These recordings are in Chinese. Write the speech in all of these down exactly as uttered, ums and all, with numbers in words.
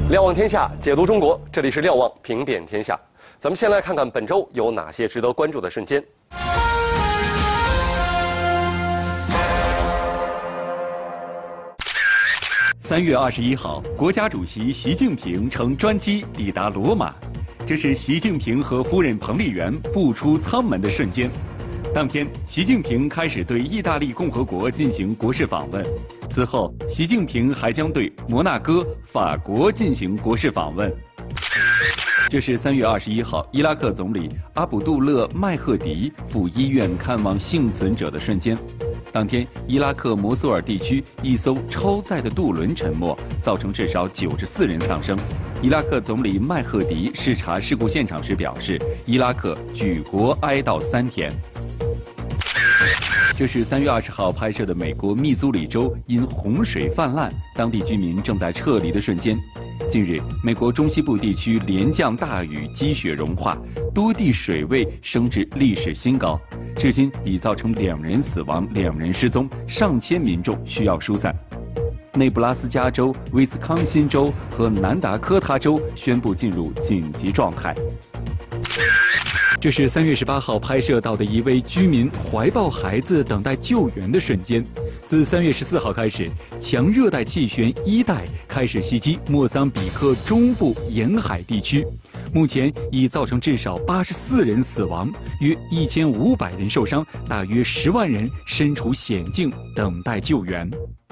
瞭望天下，解读中国，这里是瞭望评辨天下。咱们先来看看本周有哪些值得关注的瞬间。 三月二十一号，国家主席习近平乘专机抵达罗马，这是习近平和夫人彭丽媛步出舱门的瞬间。当天，习近平开始对意大利共和国进行国事访问，此后，习近平还将对摩纳哥、法国进行国事访问。这是三月二十一号，伊拉克总理阿卜杜勒麦赫迪赴医院看望幸存者的瞬间。当天，伊拉克摩苏尔地区一艘超载的渡轮沉没，造成至少九十四人丧生。伊拉克总理麦赫迪视察事故现场时表示，伊拉克举国哀悼三天。这是三月二十号拍摄的美国密苏里州因洪水泛滥，当地居民正在撤离的瞬间。近日，美国中西部地区连降大雨，积雪融化，多地水位升至历史新高，至今已造成两人死亡、两人失踪，上千民众需要疏散。内布拉斯加州、威斯康辛州和南达科他州宣布进入紧急状态。这是三月十八号拍摄到的一位居民怀抱孩子等待救援的瞬间。自三月十四号开始，强热带气旋伊代开始袭击莫桑比克中部沿海地区，目前已造成至少八十四人死亡，约一千五百人受伤，大约十万人身处险境，等待救援。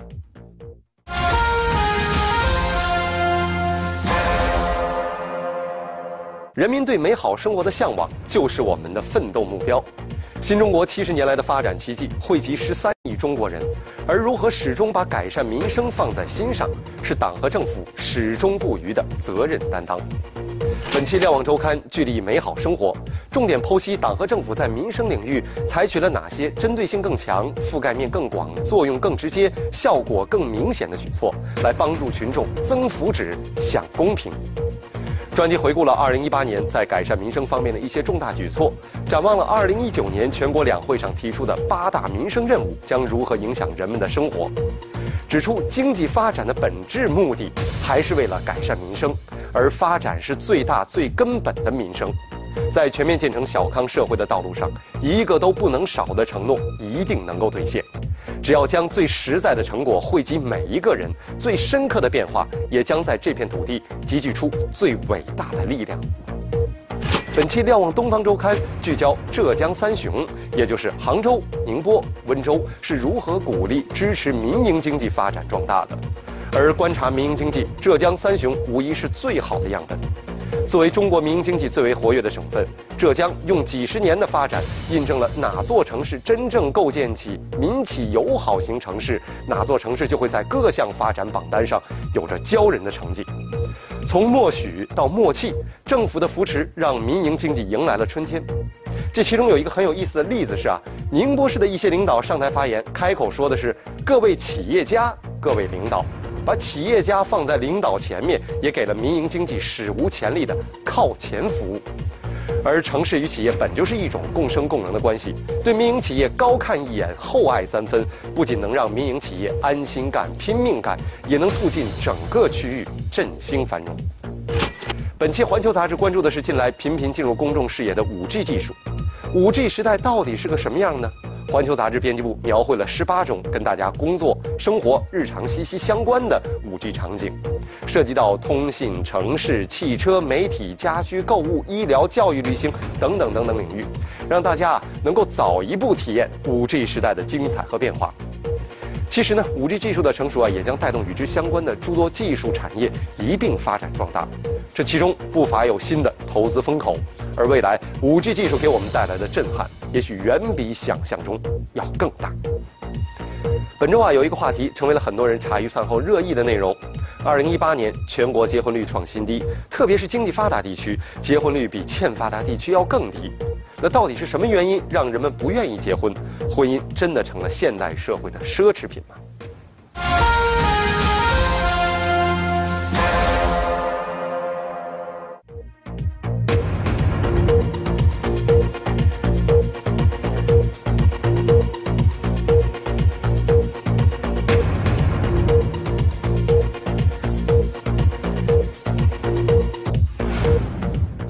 人民对美好生活的向往就是我们的奋斗目标。新中国七十年来的发展奇迹惠及十三亿中国人，而如何始终把改善民生放在心上，是党和政府始终不渝的责任担当。本期瞭望周刊聚力美好生活，重点剖析党和政府在民生领域采取了哪些针对性更强、覆盖面更广、作用更直接、效果更明显的举措，来帮助群众增福祉、享公平。专题回顾了二零一八年在改善民生方面的一些重大举措，展望了二零一九年全国两会上提出的八大民生任务将如何影响人们的生活，指出经济发展的本质目的还是为了改善民生，而发展是最大最根本的民生。在全面建成小康社会的道路上，一个都不能少的承诺一定能够兑现。只要将最实在的成果惠及每一个人，最深刻的变化也将在这片土地集聚出最伟大的力量。本期瞭望东方周刊聚焦浙江三雄，也就是杭州、宁波、温州是如何鼓励支持民营经济发展壮大的。而观察民营经济，浙江三雄无疑是最好的样本。作为中国民营经济最为活跃的省份，浙江用几十年的发展，印证了哪座城市真正构建起民企友好型城市，哪座城市就会在各项发展榜单上有着骄人的成绩。从默许到默契，政府的扶持让民营经济迎来了春天。这其中有一个很有意思的例子是啊，宁波市的一些领导上台发言，开口说的是各位企业家、各位领导。把企业家放在领导前面，也给了民营经济史无前例的靠前服务。而城市与企业本就是一种共生共荣的关系，对民营企业高看一眼，厚爱三分，不仅能让民营企业安心干、拼命干，也能促进整个区域振兴繁荣。本期《环球》杂志关注的是近来频频进入公众视野的 五 G 技术。五 G 时代到底是个什么样呢？环球杂志编辑部描绘了十八种跟大家工作、生活、日常息息相关的 五 G 场景，涉及到通信、城市、汽车、媒体、家居、购物、医疗、教育、旅行等等等等领域，让大家能够早一步体验 五 G 时代的精彩和变化。其实呢 ，五 G 技术的成熟啊，也将带动与之相关的诸多技术产业一并发展壮大。这其中不乏有新的投资风口，而未来 五 G 技术给我们带来的震撼，也许远比想象中要更大。本周啊，有一个话题成为了很多人茶余饭后热议的内容。二零一八年，全国结婚率创新低，特别是经济发达地区，结婚率比欠发达地区要更低。那到底是什么原因让人们不愿意结婚？婚姻真的成了现代社会的奢侈品吗？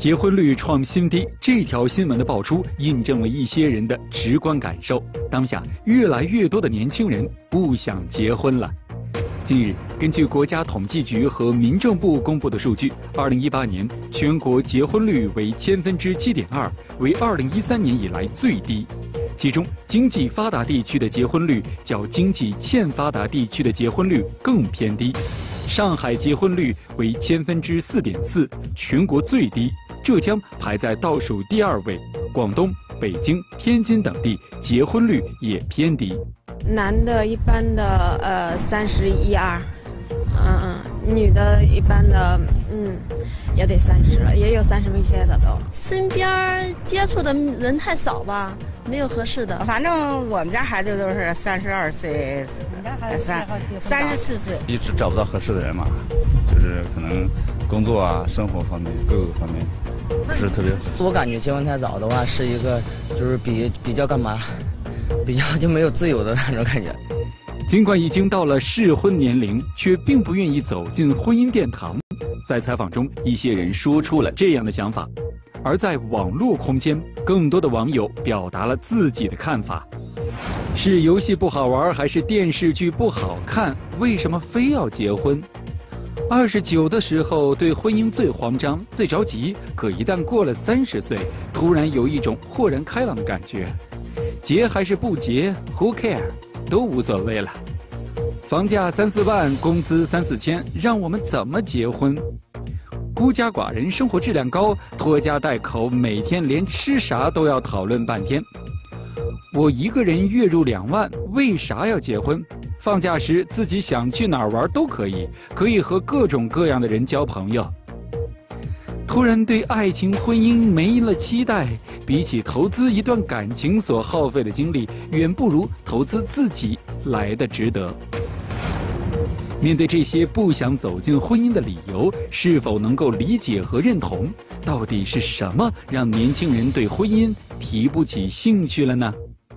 结婚率创新低，这条新闻的爆出，印证了一些人的直观感受。当下，越来越多的年轻人不想结婚了。近日，根据国家统计局和民政部公布的数据，二零一八年全国结婚率为千分之七点二，为二零一三年以来最低。其中，经济发达地区的结婚率较经济欠发达地区的结婚率更偏低。上海结婚率为千分之四点四，全国最低。浙江排在倒数第二位，广东、北京、天津等地结婚率也偏低。 男的一般的呃三十一二，嗯，女的一般的嗯也得三十了，也有三十没些的都。 身边接触的人太少吧，没有合适的。 反正我们家孩子都是三十二岁，三三十四岁， 一直找不到合适的人嘛，就是可能工作啊、生活方面各个方面不是特别合适。 我感觉结婚太早的话，是一个就是比比较干嘛，比较就没有自由的那种感觉。 尽管已经到了适婚年龄，却并不愿意走进婚姻殿堂。在采访中，一些人说出了这样的想法。而在网络空间，更多的网友表达了自己的看法：是游戏不好玩，还是电视剧不好看？为什么非要结婚？二十九的时候对婚姻最慌张、最着急，可一旦过了三十岁，突然有一种豁然开朗的感觉。结还是不结 ，Who care？ 都无所谓了。房价三四万，工资三四千，让我们怎么结婚？孤家寡人生活质量高，拖家带口，每天连吃啥都要讨论半天。我一个人月入两万，为啥要结婚？放假时自己想去哪儿玩都可以，可以和各种各样的人交朋友。突然对爱情婚姻没了期待，比起投资一段感情所耗费的精力，远不如投资自己来的值得。面对这些不想走进婚姻的理由，是否能够理解和认同？到底是什么让年轻人对婚姻提不起兴趣了呢？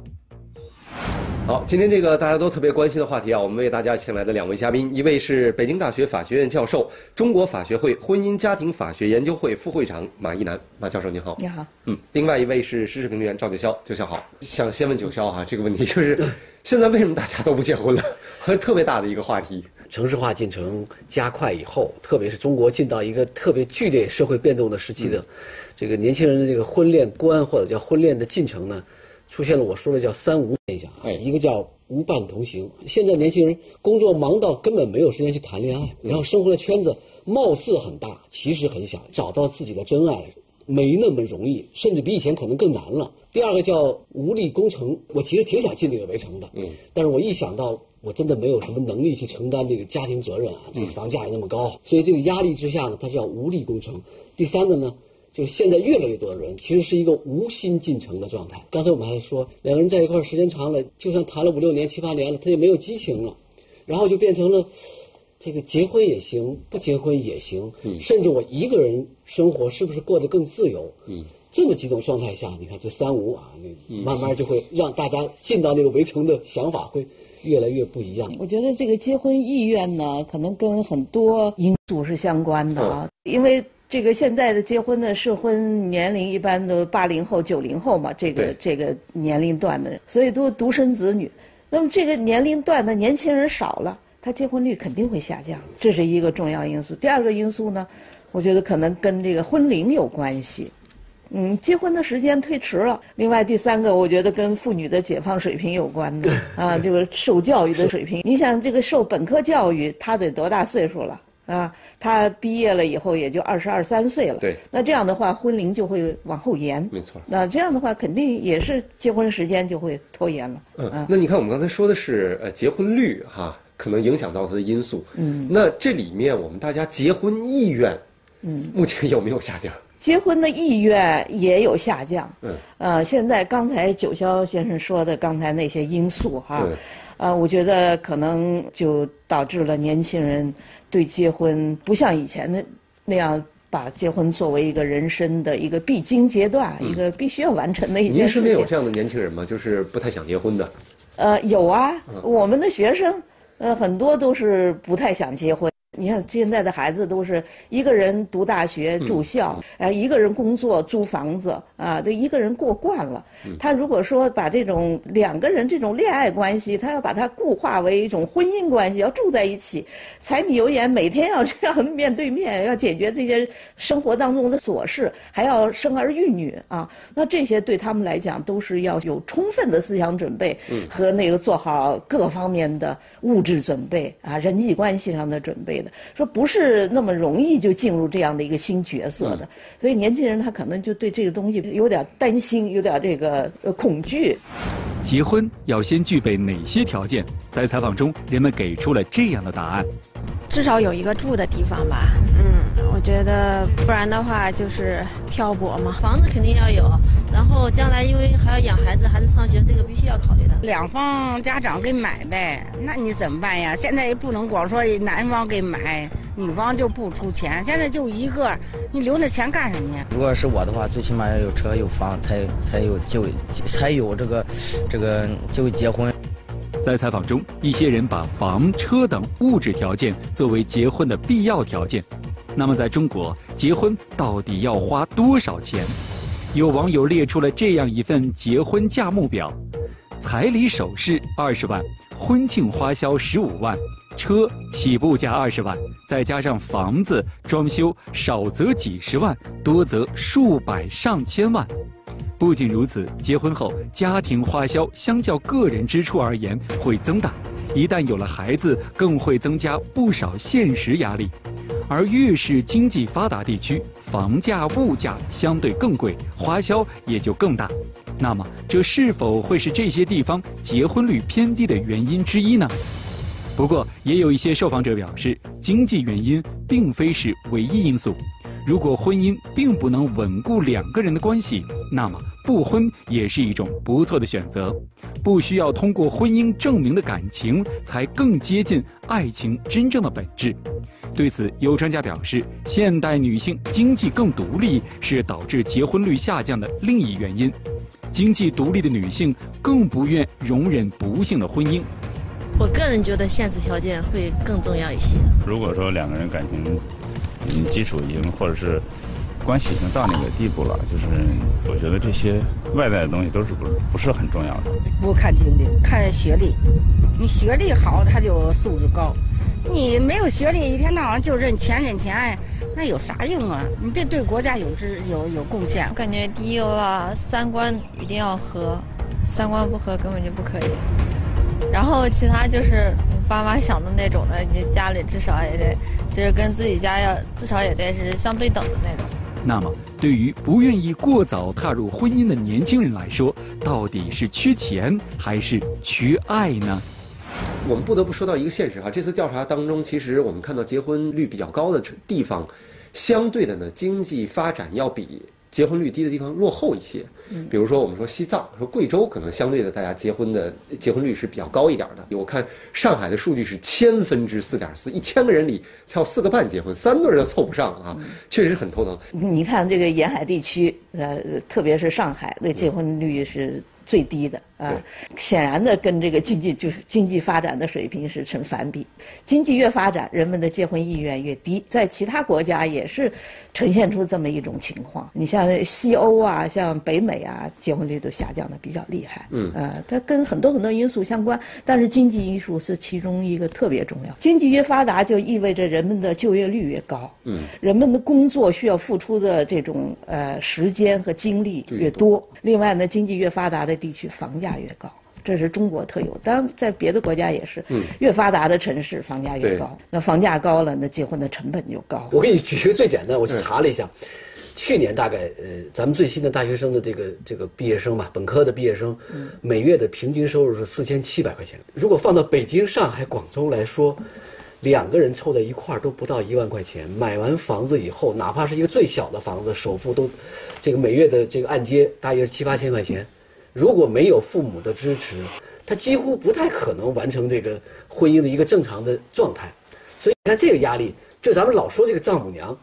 好，今天这个大家都特别关心的话题啊，我们为大家请来的两位嘉宾，一位是北京大学法学院教授、中国法学会婚姻家庭法学研究会副会长马一楠，马教授您好。 你好。 嗯，另外一位是时事评论员赵九霄，九霄好。想先问九霄哈，这个问题就是现在为什么大家都不结婚了？特别大的一个话题。 城市化进程加快以后，特别是中国进到一个特别剧烈社会变动的时期的，嗯、这个年轻人的这个婚恋观或者叫婚恋的进程呢，出现了我说的叫三无现象。哎，一个叫无伴同行。现在年轻人工作忙到根本没有时间去谈恋爱，然后生活的圈子貌似很大，其实很小，找到自己的真爱没那么容易，甚至比以前可能更难了。第二个叫无力攻城，我其实挺想进这个围城的，嗯，但是我一想到我真的没有什么能力去承担这个家庭责任啊，这个房价也那么高，嗯、所以这个压力之下呢，他是要无力攻城。第三个呢，就是现在越来越多的人其实是一个无心进城的状态。刚才我们还说，两个人在一块儿时间长了，就算谈了五六年、七八年了，他也没有激情了，然后就变成了这个结婚也行，不结婚也行，嗯、甚至我一个人生活是不是过得更自由？嗯。这么几种状态下，你看这三无啊，慢慢就会让大家进到那个围城的想法会越来越不一样。 我觉得这个结婚意愿呢，可能跟很多因素是相关的啊，嗯、因为这个现在的结婚的适婚年龄一般都八零后、九零后嘛，这个这个年龄段的人，所以都独生子女。那么这个年龄段的年轻人少了，他结婚率肯定会下降，这是一个重要因素。第二个因素呢，我觉得可能跟这个婚龄有关系。嗯，结婚的时间推迟了。另外第三个，我觉得跟妇女的解放水平有关的啊，这个受教育的水平。你想，这个受本科教育，他得多大岁数了啊？他毕业了以后也就二十二三岁了。 对。 那这样的话，婚龄就会往后延。 没错。 那这样的话，肯定也是结婚时间就会拖延了。 嗯。啊、那你看，我们刚才说的是呃结婚率哈，可能影响到它的因素。 嗯。 那这里面我们大家结婚意愿，嗯，目前有没有下降？ 结婚的意愿也有下降，嗯，呃，现在刚才九霄先生说的刚才那些因素哈，嗯、呃，我觉得可能就导致了年轻人对结婚不像以前的那样把结婚作为一个人生的一个必经阶段，嗯、一个必须要完成的一件事情。您身边有这样的年轻人吗？就是不太想结婚的？ 呃，有啊，嗯、我们的学生，呃，很多都是不太想结婚。 你看现在的孩子都是一个人读大学住校，呃，一个人工作租房子啊，都一个人过惯了。他如果说把这种两个人这种恋爱关系，他要把它固化为一种婚姻关系，要住在一起，柴米油盐每天要这样面对面，要解决这些生活当中的琐事，还要生儿育女啊，那这些对他们来讲都是要有充分的思想准备和那个做好各方面的物质准备啊，人际关系上的准备的，说不是那么容易就进入这样的一个新角色的，所以年轻人他可能就对这个东西有点担心，有点这个呃恐惧。 结婚要先具备哪些条件？在采访中，人们给出了这样的答案： 至少有一个住的地方吧。嗯，我觉得不然的话就是漂泊嘛。 房子肯定要有，然后将来因为还要养孩子，孩子上学，这个必须要考虑的。 两方家长给买呗，那你怎么办呀？现在也不能光说男方给买，女方就不出钱。现在就一个，你留那钱干什么呀？ 如果是我的话，最起码要有车有房，才才有就才有这个这个就结婚。 在采访中，一些人把房、车等物质条件作为结婚的必要条件。那么，在中国，结婚到底要花多少钱？有网友列出了这样一份结婚价目表：彩礼首饰二十万，婚庆花销十五万，车起步价二十万，再加上房子装修，少则几十万，多则数百上千万。不仅如此，结婚后家庭花销相较个人支出而言会增大，一旦有了孩子，更会增加不少现实压力。而越是经济发达地区，房价、物价相对更贵，花销也就更大。那么，这是否会是这些地方结婚率偏低的原因之一呢？不过，也有一些受访者表示，经济原因并非是唯一因素。如果婚姻并不能稳固两个人的关系，那么不婚也是一种不错的选择。不需要通过婚姻证明的感情，才更接近爱情真正的本质。对此，有专家表示，现代女性经济更独立是导致结婚率下降的另一原因。经济独立的女性更不愿容忍不幸的婚姻。 我个人觉得现实条件会更重要一些。 如果说两个人感情嗯基础已经或者是关系已经到那个地步了，就是我觉得这些外在的东西都是不不是很重要的。 不看经历，看学历。你学历好，他就素质高；你没有学历，一天到晚就认钱认钱，那有啥用啊？你这对国家有支有有贡献。 我感觉第一个吧，三观一定要合，三观不合根本就不可以。然后其他就是爸妈想的那种的，你家里至少也得，就是跟自己家要至少也得是相对等的那种。 那么，对于不愿意过早踏入婚姻的年轻人来说，到底是缺钱还是缺爱呢？ 我们不得不说到一个现实哈，这次调查当中，其实我们看到结婚率比较高的地方，相对的呢，经济发展要比结婚率低的地方落后一些。比如说我们说西藏，说贵州，可能相对的大家结婚的结婚率是比较高一点的。我看上海的数据是千分之四点四，一千个人里才有四个半结婚，三对都凑不上啊，确实很头疼。 你看这个沿海地区，呃，特别是上海，那结婚率是最低的啊，显然的跟这个经济就是经济发展的水平是成反比。经济越发展，人们的结婚意愿越低，在其他国家也是呈现出这么一种情况。你像西欧啊，像北美啊，结婚率都下降的比较厉害。嗯，呃，它跟很多很多因素相关，但是经济因素是其中一个特别重要。经济越发达，就意味着人们的就业率越高。嗯，人们的工作需要付出的这种呃时间和精力越多。另外呢，经济越发达的地区房价越高，这是中国特有，当然在别的国家也是。嗯，越发达的城市房价越高，那房价高了，那结婚的成本就高。 我给你举一个最简单，我查了一下，嗯、去年大概呃，咱们最新的大学生的这个这个毕业生吧，本科的毕业生，嗯、每月的平均收入是四千七百块钱。如果放到北京、上海、广州来说，两个人凑在一块儿都不到一万块钱，买完房子以后，哪怕是一个最小的房子，首付都，这个每月的这个按揭大约七八千块钱，如果没有父母的支持，他几乎不太可能完成这个婚姻的一个正常的状态。所以你看这个压力，就咱们老说这个丈母娘，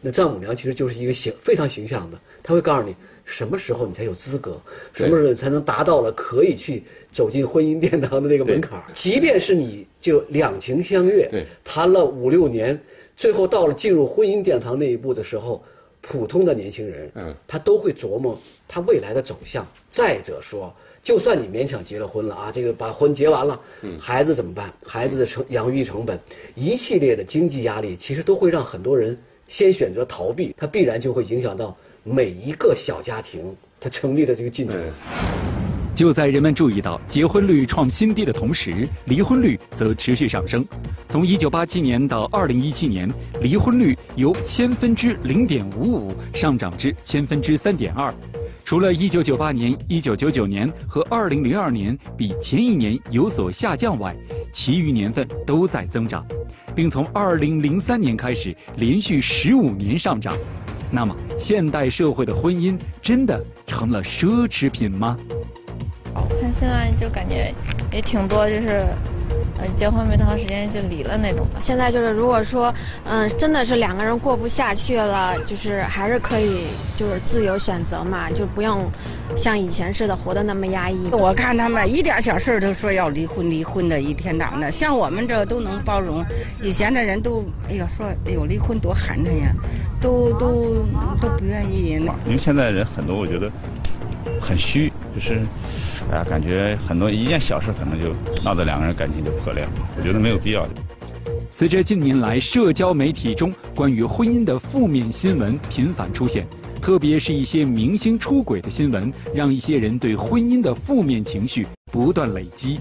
那丈母娘其实就是一个形非常形象的，她会告诉你什么时候你才有资格，什么时候你才能达到了可以去走进婚姻殿堂的那个门槛。即便是你就两情相悦，对，谈了五六年，最后到了进入婚姻殿堂那一步的时候，普通的年轻人，嗯，他都会琢磨他未来的走向。再者说，就算你勉强结了婚了啊，这个把婚结完了，嗯，孩子怎么办？孩子的成养育成本，一系列的经济压力，其实都会让很多人先选择逃避，它必然就会影响到每一个小家庭它成立的这个进程。 就在人们注意到结婚率创新低的同时，离婚率则持续上升。从一九八七年到二零一七年，离婚率由千分之零点五五上涨至千分之三点二。除了一九九八年、一九九九年和二零零二年比前一年有所下降外，其余年份都在增长，并从二零零三年开始连续十五年上涨。那么，现代社会的婚姻真的成了奢侈品吗？ 看现在就感觉也挺多，就是，呃，结婚没多长时间就离了那种。 现在就是如果说，嗯、呃，真的是两个人过不下去了，就是还是可以就是自由选择嘛，就不用像以前似的活得那么压抑。 我看他们一点小事都说要离婚离婚的，一天到晚的。像我们这都能包容，以前的人都哎呀说哎呦离婚多寒碜呀，都都都不愿意。 因为现在人很多，我觉得很虚。就是，哎呀，感觉很多一件小事可能就闹得两个人感情就破裂了，我觉得没有必要。 随着近年来社交媒体中关于婚姻的负面新闻频繁出现，特别是一些明星出轨的新闻，让一些人对婚姻的负面情绪不断累积。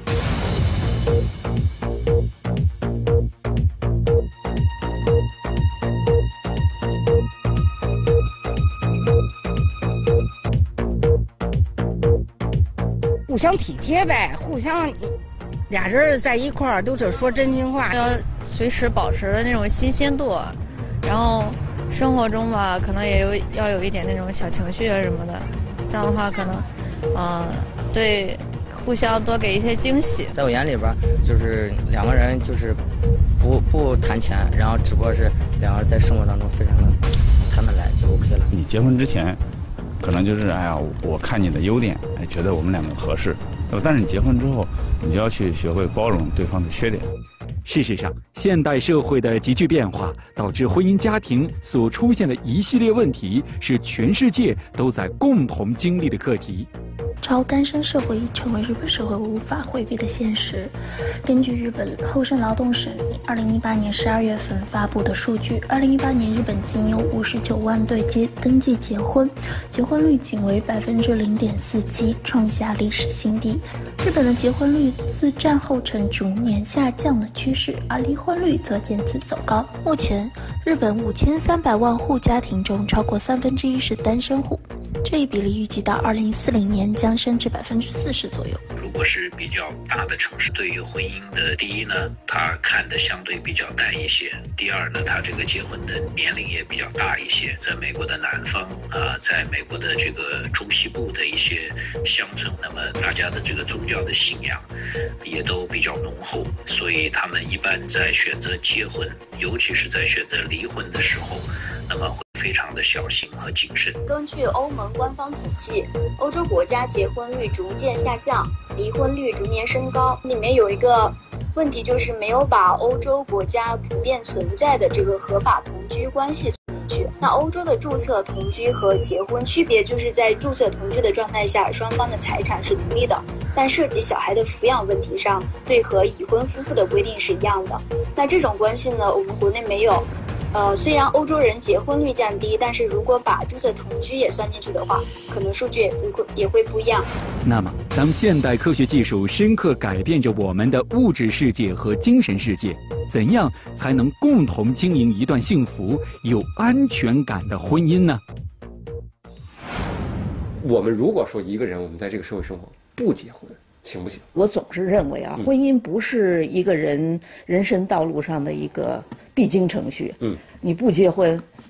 互相体贴呗，互相俩人在一块儿都是说真心话， 要随时保持那种新鲜度，然后生活中吧，可能也有要有一点那种小情绪啊什么的，这样的话可能，嗯、呃，对，互相多给一些惊喜。 在我眼里边，就是两个人就是不不谈钱，然后只不过是两个人在生活当中非常的谈得来就 OK 了。 你结婚之前。可能就是哎呀，我看你的优点，哎，觉得我们两个合适。但是你结婚之后，你就要去学会包容对方的缺点。 事实上，现代社会的急剧变化导致婚姻家庭所出现的一系列问题，是全世界都在共同经历的课题。 超单身社会已成为日本社会无法回避的现实。根据日本厚生劳动省二零一八年十二月份发布的数据，二零一八年日本仅有五十九万对结登记结婚，结婚率仅为百分之零点四七，创下历史新低。日本的结婚率自战后呈逐年下降的趋势，而离婚率则渐次走高。目前，日本五千三百万户家庭中，超过三分之一是单身户。这一比例预计到二零四零年将升至百分之四十左右。 如果是比较大的城市，对于婚姻的第一呢，他看的相对比较淡一些；第二呢，他这个结婚的年龄也比较大一些。在美国的南方啊、呃，在美国的这个中西部的一些乡村，那么大家的这个宗教的信仰也都比较浓厚，所以他们一般在选择结婚，尤其是在选择离婚的时候，那么会非常的小心和谨慎。 根据欧盟官方统计，欧洲国家结婚率逐渐下降，离婚率逐年升高。里面有一个问题，就是没有把欧洲国家普遍存在的这个合法同居关系算进去。那欧洲的注册同居和结婚区别就是在注册同居的状态下，双方的财产是独立的，但涉及小孩的抚养问题上，对和已婚夫妇的规定是一样的。那这种关系呢，我们国内没有。呃，虽然欧洲人结婚率降低，但是如果把注册同居也算进去的话，可能数据也不会也会不一样。 那么，当现代科学技术深刻改变着我们的物质世界和精神世界，怎样才能共同经营一段幸福、有安全感的婚姻呢？ 我们如果说一个人，我们在这个社会生活不结婚，行不行？ 我总是认为啊， 嗯、 婚姻不是一个人人生道路上的一个必经程序。嗯，你不结婚，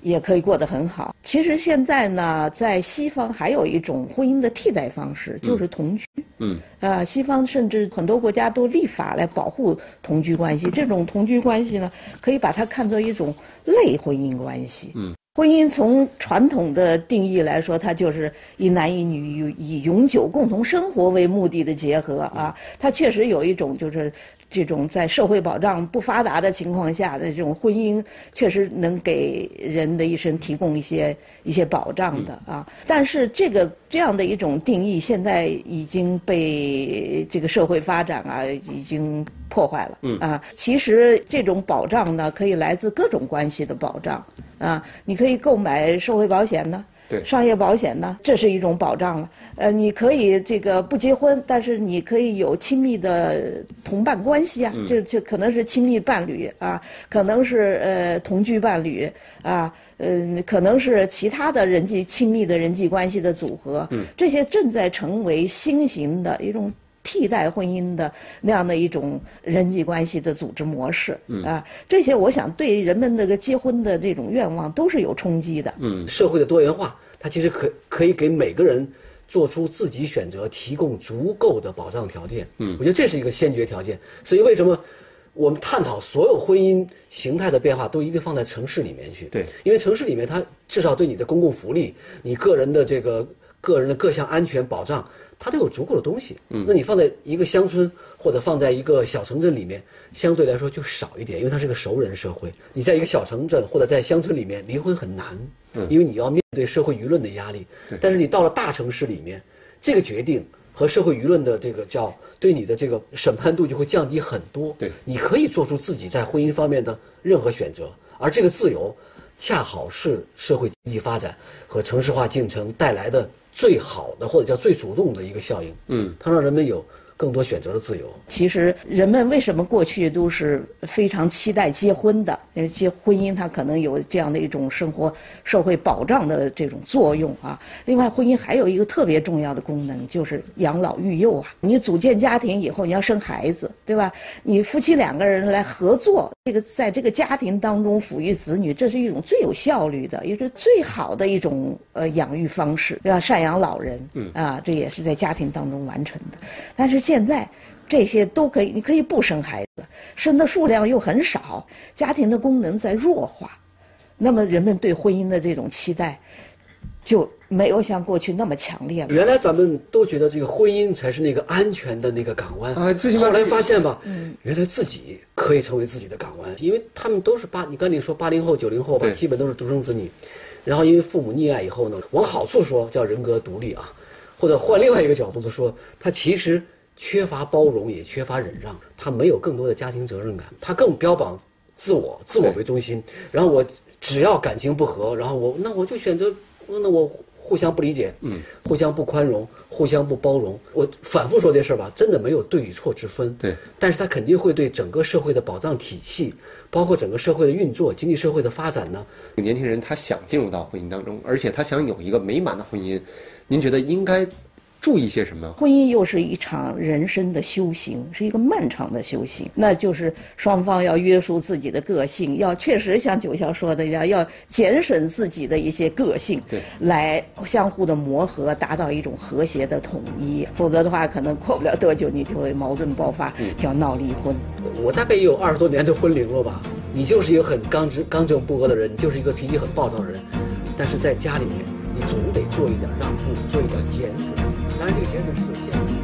也可以过得很好。其实现在呢，在西方还有一种婚姻的替代方式，就是同居。 嗯， 啊，西方甚至很多国家都立法来保护同居关系。这种同居关系呢，可以把它看作一种类婚姻关系。 嗯。 婚姻从传统的定义来说，它就是一男一女以永久共同生活为目的的结合啊。它确实有一种就是这种在社会保障不发达的情况下的这种婚姻，确实能给人的一生提供一些一些保障的啊。但是这个这样的一种定义，现在已经被这个社会发展啊已经破坏了。嗯啊，其实这种保障呢，可以来自各种关系的保障。啊，你可以购买社会保险呢， 对， 商业保险呢，这是一种保障了。呃，你可以这个不结婚，但是你可以有亲密的同伴关系啊，嗯、这这可能是亲密伴侣啊，可能是呃同居伴侣啊，呃，可能是其他的人际亲密的人际关系的组合。嗯，这些正在成为新型的一种替代婚姻的那样的一种人际关系的组织模式。嗯啊，这些我想对人们那个结婚的这种愿望都是有冲击的。 嗯，社会的多元化，它其实可可以给每个人做出自己选择，提供足够的保障条件。嗯，我觉得这是一个先决条件。所以为什么我们探讨所有婚姻形态的变化，都一定放在城市里面去？对，因为城市里面它至少对你的公共福利、你个人的这个个人的各项安全保障，它都有足够的东西。嗯，那你放在一个乡村或者放在一个小城镇里面，相对来说就少一点，因为它是个熟人社会。你在一个小城镇或者在乡村里面离婚很难，嗯，因为你要面对社会舆论的压力。但是你到了大城市里面，这个决定和社会舆论的这个叫对你的这个审判度就会降低很多。对，你可以做出自己在婚姻方面的任何选择，而这个自由恰好是社会经济发展和城市化进程带来的最好的或者叫最主动的一个效应。嗯，它让人们有更多选择的自由。 其实人们为什么过去都是非常期待结婚的？因为结婚姻它可能有这样的一种生活社会保障的这种作用啊。另外，婚姻还有一个特别重要的功能，就是养老育幼啊。你组建家庭以后，你要生孩子，对吧？你夫妻两个人来合作，这个在这个家庭当中抚育子女，这是一种最有效率的，也是最好的一种呃养育方式，对吧？赡养老人，嗯啊，这也是在家庭当中完成的。但是现在这些都可以，你可以不生孩子，生的数量又很少，家庭的功能在弱化，那么人们对婚姻的这种期待就没有像过去那么强烈了。 原来咱们都觉得这个婚姻才是那个安全的那个港湾啊，后来发现吧，嗯，原来自己可以成为自己的港湾，因为他们都是八，你刚才说八零后、九零后吧，基本都是独生子女，然后因为父母溺爱以后呢，往好处说叫人格独立啊。或者换另外一个角度的说，他其实缺乏包容，也缺乏忍让，他没有更多的家庭责任感，他更标榜自我，自我为中心。然后我只要感情不和，然后我那我就选择，那我互相不理解，嗯，互相不宽容，互相不包容。我反复说这事儿吧，真的没有对与错之分，对。但是他肯定会对整个社会的保障体系，包括整个社会的运作、经济社会的发展呢。 年轻人他想进入到婚姻当中，而且他想有一个美满的婚姻。您觉得应该注意些什么？ 婚姻又是一场人生的修行，是一个漫长的修行。那就是双方要约束自己的个性，要确实像九霄说的要要减损自己的一些个性，对，来相互的磨合，达到一种和谐的统一。否则的话，可能过不了多久，你就会矛盾爆发，嗯、就要闹离婚。 我大概也有二十多年的婚龄了吧？你就是一个很刚直、刚正不阿的人，你就是一个脾气很暴躁的人，但是在家里面。你总得做一点让步，做一点减损，当然这个减损是有限的。